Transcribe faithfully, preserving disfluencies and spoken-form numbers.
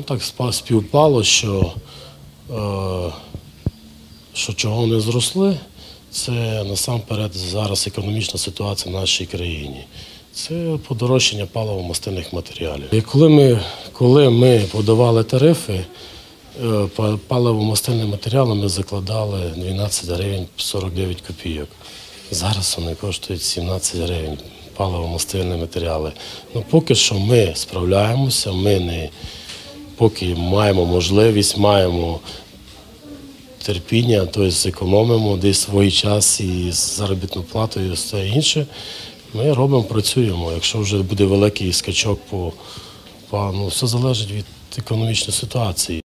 так співпало, що, що чого не зросли, це насамперед зараз економічна ситуація в нашій країні. Це подорожчання паливо-мастильних матеріалів. І коли ми, коли ми подавали тарифи, паливо-мастильні матеріали ми закладали дванадцять гривень сорок дев'ять копійок. Зараз вони коштують сімнадцять гривень, паливо-мастильні матеріали. Ну, поки що ми справляємося, ми не, поки маємо можливість, маємо терпіння, тобто економимо десь свій час і з заробітну плату і все інше. Ми робимо, працюємо. Якщо вже буде великий скачок, по, по, ну, все залежить від економічної ситуації.